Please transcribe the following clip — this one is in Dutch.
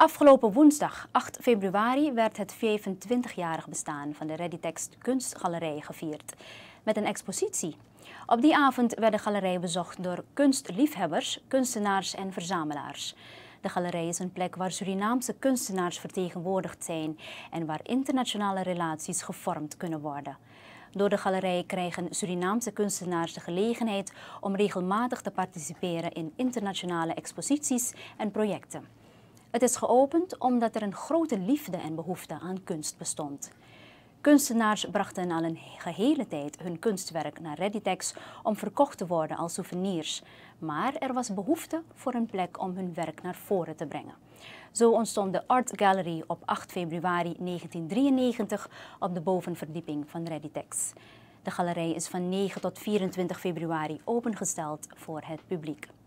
Afgelopen woensdag 8 februari werd het 25-jarig bestaan van de Readytext Kunstgalerij gevierd met een expositie. Op die avond werd de galerij bezocht door kunstliefhebbers, kunstenaars en verzamelaars. De galerij is een plek waar Surinaamse kunstenaars vertegenwoordigd zijn en waar internationale relaties gevormd kunnen worden. Door de galerij krijgen Surinaamse kunstenaars de gelegenheid om regelmatig te participeren in internationale exposities en projecten. Het is geopend omdat er een grote liefde en behoefte aan kunst bestond. Kunstenaars brachten al een gehele tijd hun kunstwerk naar Readytext om verkocht te worden als souvenirs. Maar er was behoefte voor een plek om hun werk naar voren te brengen. Zo ontstond de Art Gallery op 8 februari 1993 op de bovenverdieping van Readytext. De galerij is van 9 tot 24 februari opengesteld voor het publiek.